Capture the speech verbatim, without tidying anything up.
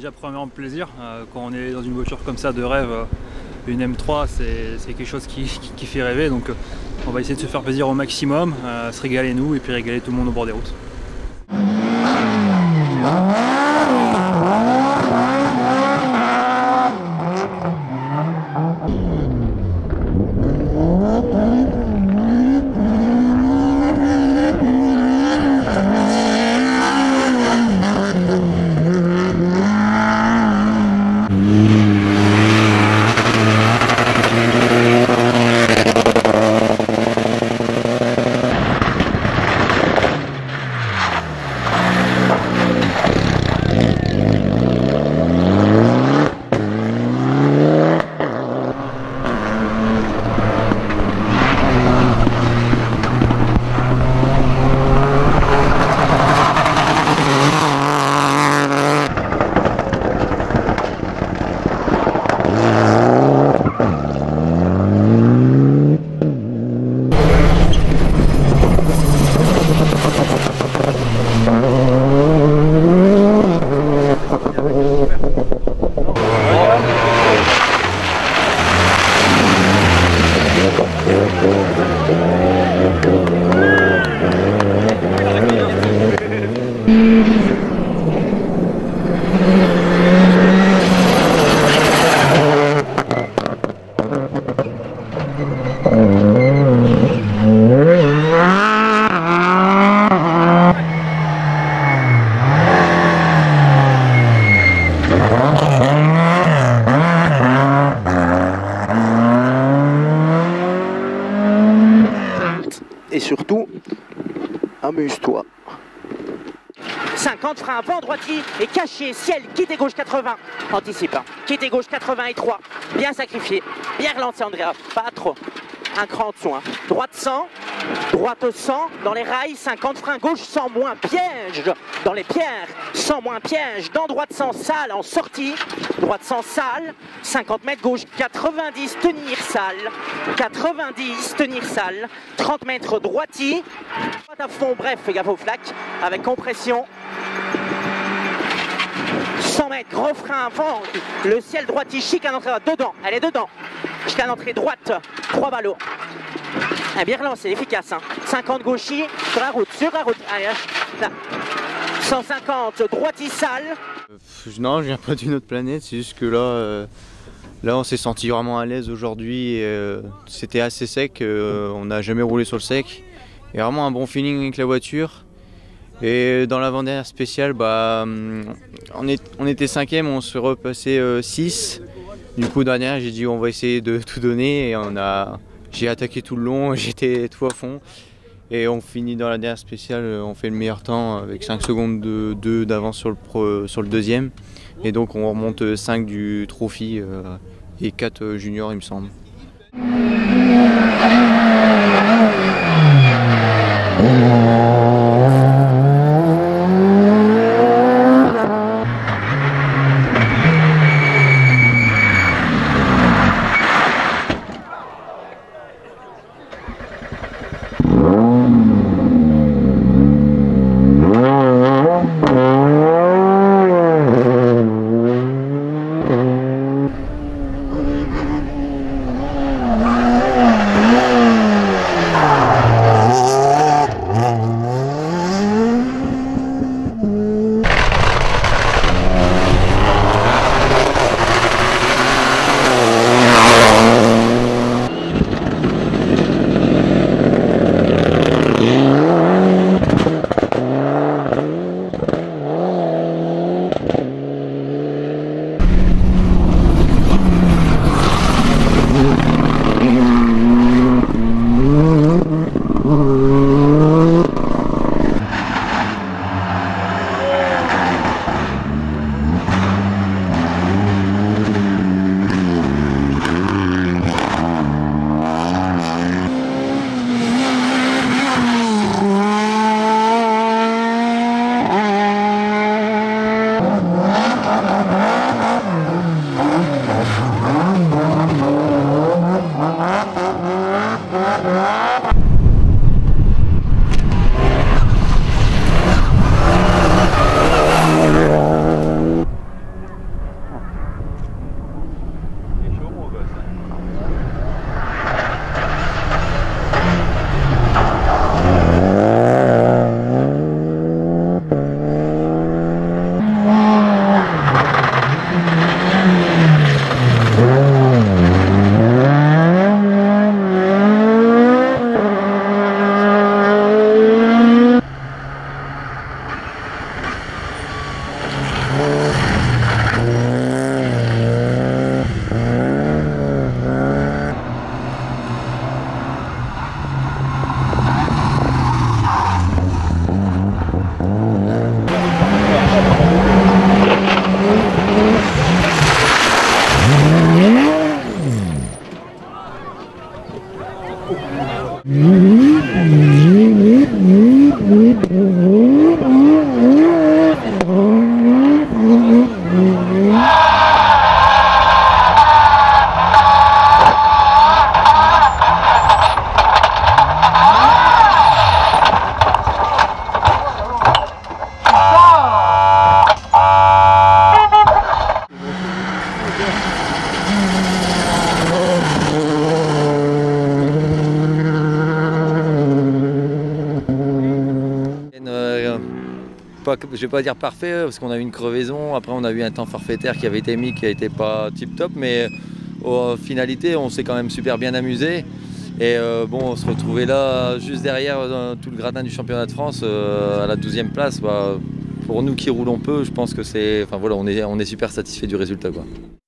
déjà premièrement plaisir. Euh, quand on est dans une voiture comme ça de rêve, euh, une M trois c'est quelque chose qui, qui, qui fait rêver. Donc euh, on va essayer de se faire plaisir au maximum, euh, se régaler nous et puis régaler tout le monde au bord des routes. Et surtout, amuse-toi. cinquante, frein avant, droitier et caché, ciel, quitte et gauche quatre-vingts, anticipe, quitte et gauche quatre-vingts et trois, bien sacrifié, bien relancé Andrea, pas trop, un cran en dessous, hein. Droite cent, droite cent, dans les rails, cinquante, frein gauche, cent moins, piège, dans les pierres, cent moins, piège, dans droite cent, salle, en sortie, droite cent, salle, cinquante mètres gauche, quatre-vingt-dix, tenir salle, quatre-vingt-dix, tenir salle, trente mètres droitier, droite à fond, bref, fais gaffe aux flaques, avec compression, cent mètres, gros frein avant, le ciel droitier, chicane entrée dedans, elle est dedans, chicane entrée droite, trois ballots. Ah, bien relancé, efficace, hein. cinquante gauchis sur la route, sur la route, allez, là. cent cinquante droitier salle. Euh, non, je viens pas d'une autre planète, c'est juste que là, euh, là on s'est senti vraiment à l'aise aujourd'hui, euh, c'était assez sec, euh, on n'a jamais roulé sur le sec, il y a vraiment un bon feeling avec la voiture. Et dans l'avant-dernière spéciale, bah, on, est, on était cinquième, on se repassait euh, six. Du coup, dernière, j'ai dit on va essayer de tout donner et on a, j'ai attaqué tout le long, j'étais tout à fond. Et on finit dans la dernière spéciale, on fait le meilleur temps avec cinq secondes de deux d'avance sur, le sur le deuxième. Et donc on remonte cinq du trophy euh, et quatre juniors il me semble. Oh, Pas, je vais pas dire parfait parce qu'on a eu une crevaison, après on a eu un temps forfaitaire qui avait été mis qui a été pas tip top, mais en finalité on s'est quand même super bien amusé et euh, bon on se retrouvait là juste derrière euh, tout le gradin du championnat de France euh, à la douzième place. Bah, pour nous qui roulons peu, je pense que c'est, enfin voilà, on est, on est super satisfait du résultat, quoi.